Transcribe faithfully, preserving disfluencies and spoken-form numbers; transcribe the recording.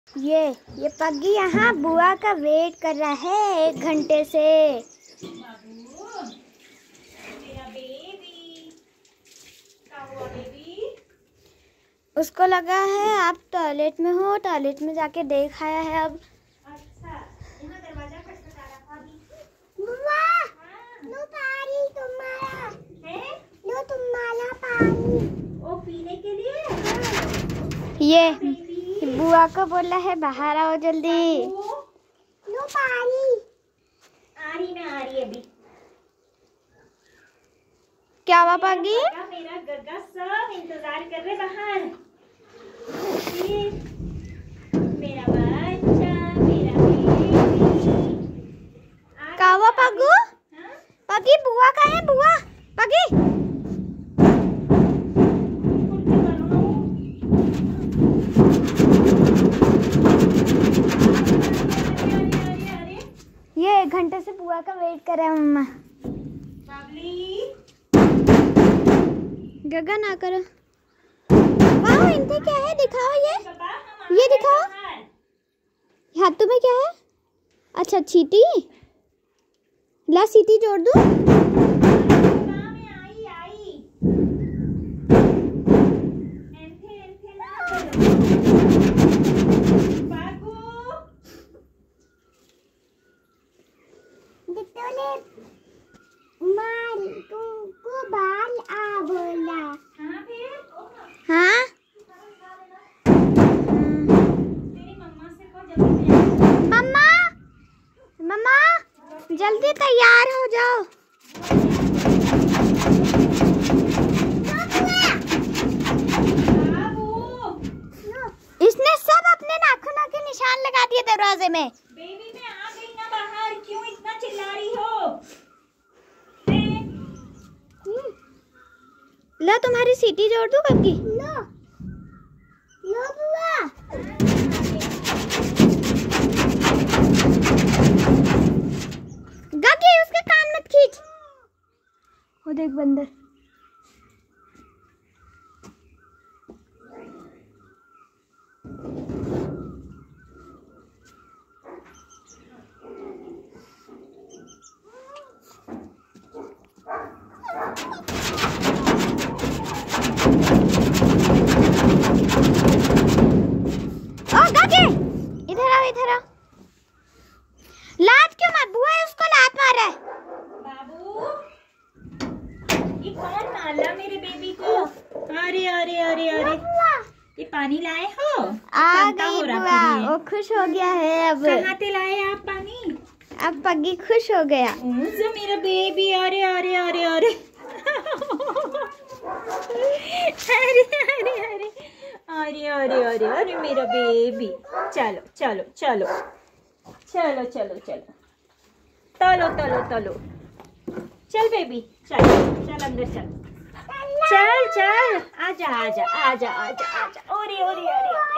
ये ये पग्गी यहाँ बुआ का वेट कर रहा है एक घंटे से। मेरा बेबी, क्या हुआ बेबी? उसको लगा है आप टॉयलेट में हो, टॉयलेट में जाके देख आया है अब। अच्छा, यहाँ दरवाजा खटखटा रहा था। बुआ, लो पानी तुम्हारा है, लो तुम्हारा पानी। ओ पीने के लिए? ये बुआ को बोला है बाहर आओ जल्दी। लो पानी। आ रही मैं, आ रही अभी। क्या हुआ पग्गी? मेरा गग्गा सब इंतजार कर रहे बाहर। मेरा बच्चा, मेरा बेबी। क्या हुआ पग्गू? पग्गी बुआ का है, बुआ पग्गी। ये एक घंटे से बुआ का वेट कर रहे हैं मम्मा। गगा ना करो। वाह, इनके क्या है दिखाओ, ये ये दिखाओ। हाथों में क्या है? अच्छा चीटी, ला सीटी जोड़ दूं। हाँ मम्मा, मम्मा जल्दी तैयार हो जाओ। इसने सब अपने नाखूनों के निशान लगा दिए दरवाजे में। बेबी मैं आ गई ना बाहर, क्यों इतना चिल्ला रही हो? लो तुम्हारी सीटी जोड़ दूं पग्गी। लो लो बुआ। गग्गी उसके कान मत खींच। वो देख बंदर। इधर आओ, इधर आओ। लात क्यों मत, बुआ है उसको लात मार रहा है। बाबू, ये कौन माला मेरे बेबी को? अरे अरे अरे अरे, ये पानी लाए हो? आ गई बुआ, वो खुश हो गया है अब। कहाँ से लाए आप पानी? अब पग्गी खुश हो गया। जो मेरा बेबी, अरे अरे अरे अरे अरे अरे अरे अरे अरे अरे अरे मेरा बेबी। चलो चलो चलो चलो चलो चलो तलो तलो तलो। चल बेबी, चल चल अंदर चल, चल चल, आजा आजा आजा आजा आजा। अरे अरे अरे